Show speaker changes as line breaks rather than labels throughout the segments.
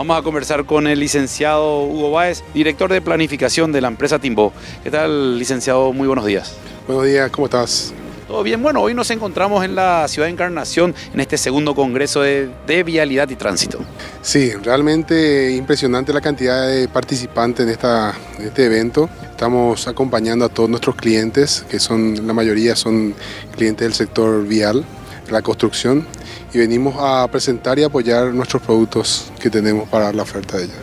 Vamos a conversar con el licenciado Hugo Báez, director de planificación de la empresa Timbó. ¿Qué tal, licenciado? Muy buenos días.
Buenos días, ¿cómo estás?
Todo bien. Bueno, hoy nos encontramos en la ciudad de Encarnación en este segundo congreso de Vialidad y Tránsito.
Sí, realmente impresionante la cantidad de participantes en este evento. Estamos acompañando a todos nuestros clientes, que la mayoría son clientes del sector vial, de la construcción, y venimos a presentar y apoyar nuestros productos que tenemos para la oferta de ellos.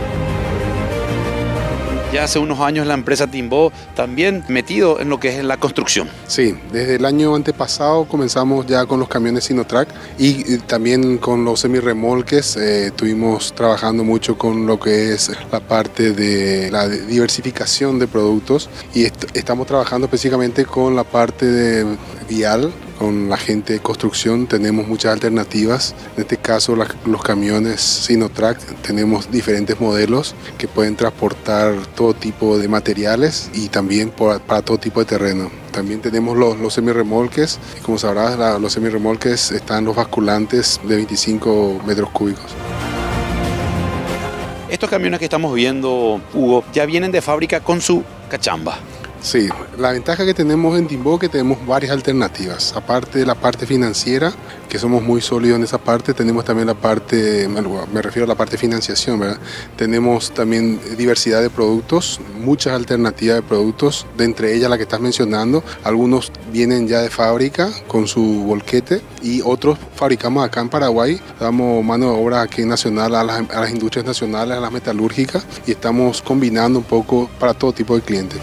Ya hace unos años la empresa Timbó también metido en lo que es la construcción.
Sí, desde el año antepasado comenzamos ya con los camiones Sinotrac y también con los semirremolques. Estuvimos trabajando mucho con lo que es la parte de la diversificación de productos y estamos trabajando específicamente con la parte de vial. Con la gente de construcción tenemos muchas alternativas. En este caso los camiones Sinotrac tenemos diferentes modelos que pueden transportar todo tipo de materiales y también para todo tipo de terreno. También tenemos los semirremolques. Como sabrás, los semirremolques están los basculantes de 25 metros cúbicos.
Estos camiones que estamos viendo, Hugo, ya vienen de fábrica con su cachamba.
Sí, la ventaja que tenemos en Timbó es que tenemos varias alternativas. Aparte de la parte financiera, que somos muy sólidos en esa parte, tenemos también la parte, me refiero a la parte de financiación, ¿verdad? Tenemos también diversidad de productos, muchas alternativas de productos, de entre ellas la que estás mencionando. Algunos vienen ya de fábrica con su volquete y otros fabricamos acá en Paraguay. Damos mano de obra aquí en Nacional a las industrias nacionales, a las metalúrgicas y estamos combinando un poco para todo tipo de clientes.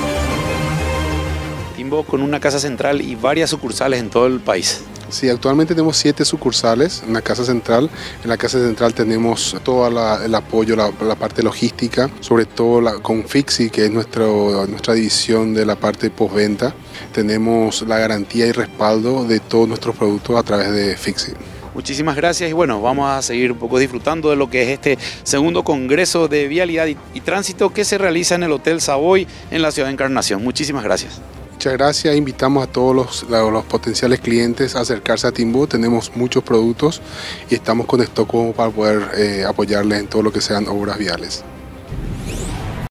Timbó con una casa central y varias sucursales en todo el país.
Sí, actualmente tenemos 7 sucursales en la casa central. En la casa central tenemos todo el apoyo, la parte logística, sobre todo con Fixi, que es nuestra división de la parte postventa. Tenemos la garantía y respaldo de todos nuestros productos a través de Fixi.
Muchísimas gracias y bueno, vamos a seguir un poco disfrutando de lo que es este segundo congreso de vialidad y tránsito que se realiza en el Hotel Savoy en la ciudad de Encarnación. Muchísimas gracias.
Muchas gracias, invitamos a todos los potenciales clientes a acercarse a Timbó. Tenemos muchos productos y estamos con stock como para poder apoyarles en todo lo que sean obras viales.